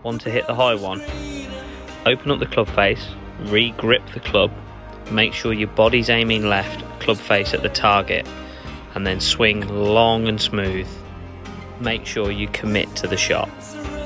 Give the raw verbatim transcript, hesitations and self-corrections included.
Want to hit the high one? Open up the club face, re-grip the club, make sure your body's aiming left, club face at the target, and then swing long and smooth. Make sure you commit to the shot.